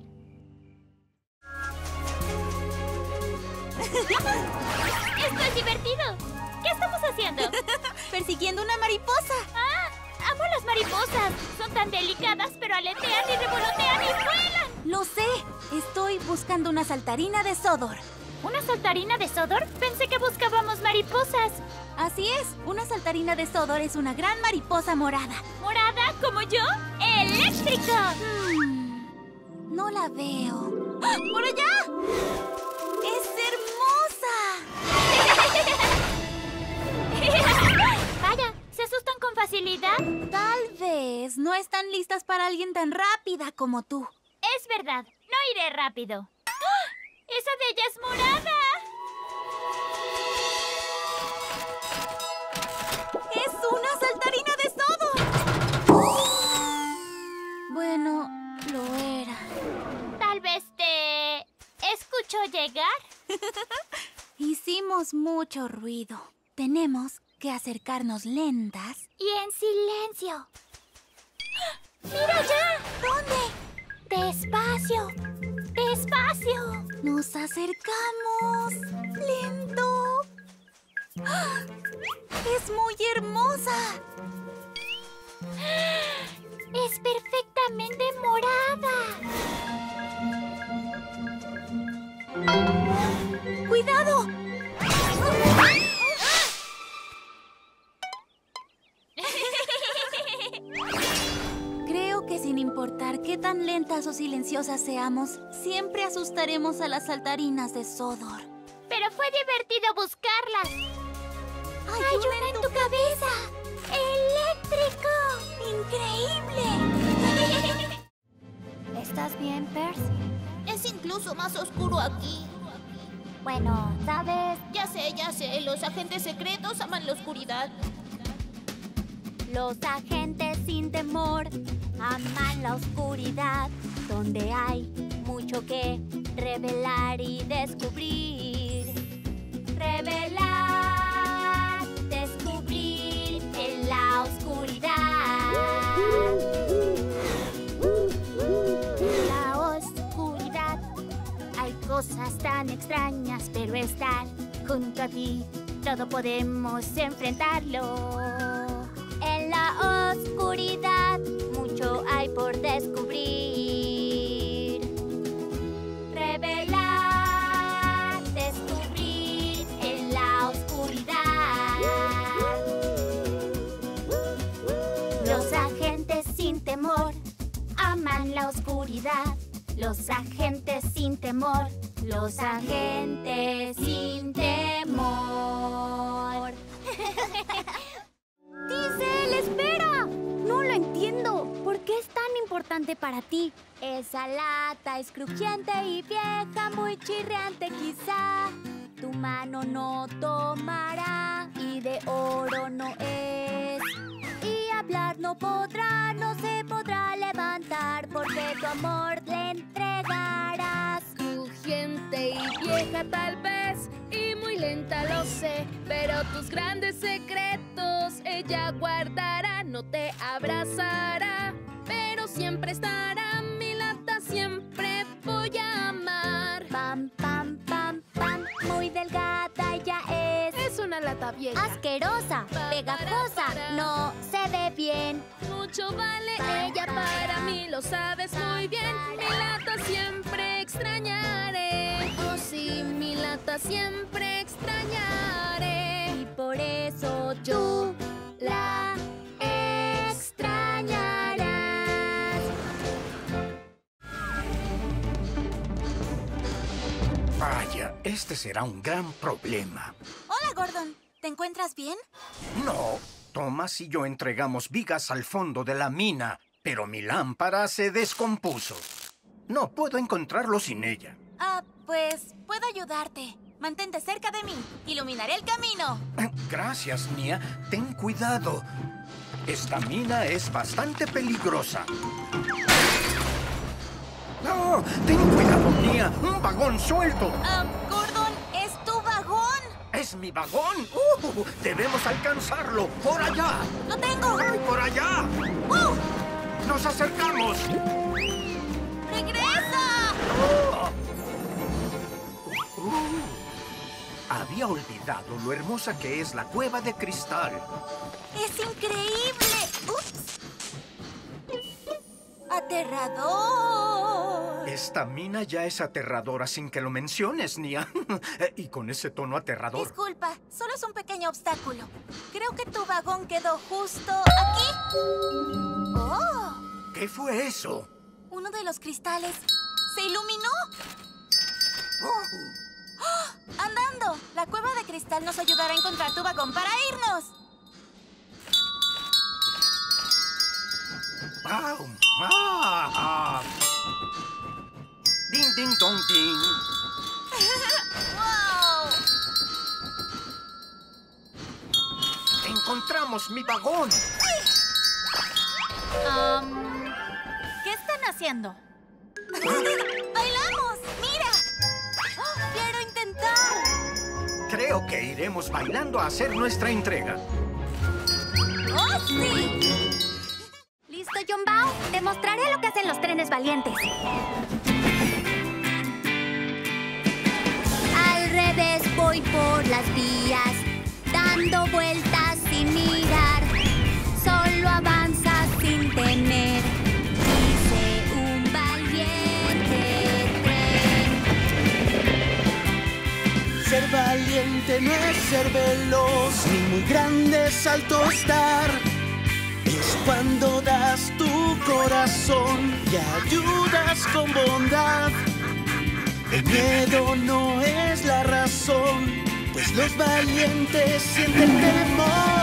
¡Esto es divertido! ¿Qué estamos haciendo? Persiguiendo una mariposa. ¡Ah! ¡Amo las mariposas! Son tan delicadas, pero aletean y revolotean y vuelan. Lo sé. Estoy buscando una saltarina de Sodor. ¿Una saltarina de Sodor? Pensé que buscábamos mariposas. Así es. Una saltarina de Sodor es una gran mariposa morada. ¿Morada como yo? ¡Eléctrico! No la veo. ¡Ah! ¡Por allá! ¡Es hermosa! Vaya, ¿se asustan con facilidad? Tal vez no están listas para alguien tan rápida como tú. Es verdad, no iré rápido. ¡Ah! ¡Esa de ella es morada! ¡Es una saltarina de Sodor! Bueno, lo era. Tal vez te escuchó llegar. Hicimos mucho ruido. Tenemos que acercarnos lentas. Y en silencio. ¡Mira ya! ¿Dónde? ¡Despacio! ¡Despacio! Nos acercamos. Lento. ¡Ah! ¡Es muy hermosa! ¡Es perfectamente morada! ¡Cuidado! Creo que sin importar qué tan lentas o silenciosas seamos, siempre asustaremos a las saltarinas de Sodor. Pero fue divertido buscarlas. ¡Hay una en tu cabeza! ¡Eléctrico! ¡Increíble! ¿Estás bien, Percy? Es incluso más oscuro aquí. Bueno, ¿sabes? Ya sé. Los agentes secretos aman la oscuridad. Los agentes sin temor aman la oscuridad, donde hay mucho que revelar y descubrir. Revelar, descubrir en la la oscuridad. La oscuridad. Hay cosas tan extrañas, pero estar junto a ti, todo podemos enfrentarlo. En la oscuridad, mucho hay por descubrir. Revelar, descubrir en la oscuridad. Los agentes sin temor aman la oscuridad. Los agentes sin temor. Los agentes sin temor. ¡Diesel, espera! No lo entiendo. ¿Por qué es tan importante para ti? Esa lata es crujiente y vieja, muy chirriante quizá. Tu mano no tomará y de oro no es. Y hablar no podrá, no se podrá levantar, porque tu amor le entregarás. Crujiente y vieja tal vez, y muy lenta lo sé, pero tus grandes secretos ella guardará. No te abrazará, pero siempre estará. Mi lata siempre voy a amar. Pam, pam, pam, pam, muy delgada ella es. Es una lata vieja, asquerosa, pegajosa, no se ve bien. mucho vale ella para mí, lo sabes muy bien. Mi lata siempre extrañaré. Oh sí, mi lata siempre extrañaré. Y por eso tú la extrañarás. Vaya, este será un gran problema. Hola, Gordon. ¿Te encuentras bien? No, Thomas y yo entregamos vigas al fondo de la mina, pero mi lámpara se descompuso. No puedo encontrarlo sin ella. Pues puedo ayudarte. Mantente cerca de mí. Iluminaré el camino. Gracias, Nia. Ten cuidado. Esta mina es bastante peligrosa. ¡No! ¡Ten cuidado, Nia! ¡Un vagón suelto! Gordon, ¿es tu vagón? ¡Es mi vagón! ¡Debemos alcanzarlo! ¡Por allá! ¡Lo tengo! ¡Ay, por allá! ¡Nos acercamos! ¡Regresa! Había olvidado lo hermosa que es la cueva de cristal. ¡Es increíble! ¡Ups! ¡Aterrador! Esta mina ya es aterradora sin que lo menciones, Nia. Y con ese tono aterrador. Disculpa, solo es un pequeño obstáculo. Creo que tu vagón quedó justo aquí. ¡Oh! ¿Qué fue eso? Uno de los cristales se iluminó. ¡Oh! ¡Andando! La cueva de cristal nos ayudará a encontrar tu vagón para irnos. ¡Wow! ¡Ah! ¡Ding, ding, dong, ding! ¡Wow! ¡Encontramos mi vagón! ¿Qué están haciendo? ¡Bailamos! ¡Mira! ¡Quiero intentar! Creo que iremos bailando a hacer nuestra entrega. ¡Oh, sí! ¿Listo, John Bao? Te mostraré lo que hacen los trenes valientes. Al revés voy por las vías, dando vueltas sin mirar. Solo avanza sin temer. Hice un valiente tren. Ser valiente no es ser veloz, ni muy grande saltos dar. Es cuando das tu corazón y ayudas con bondad. El miedo no es la razón, pues los valientes sienten temor.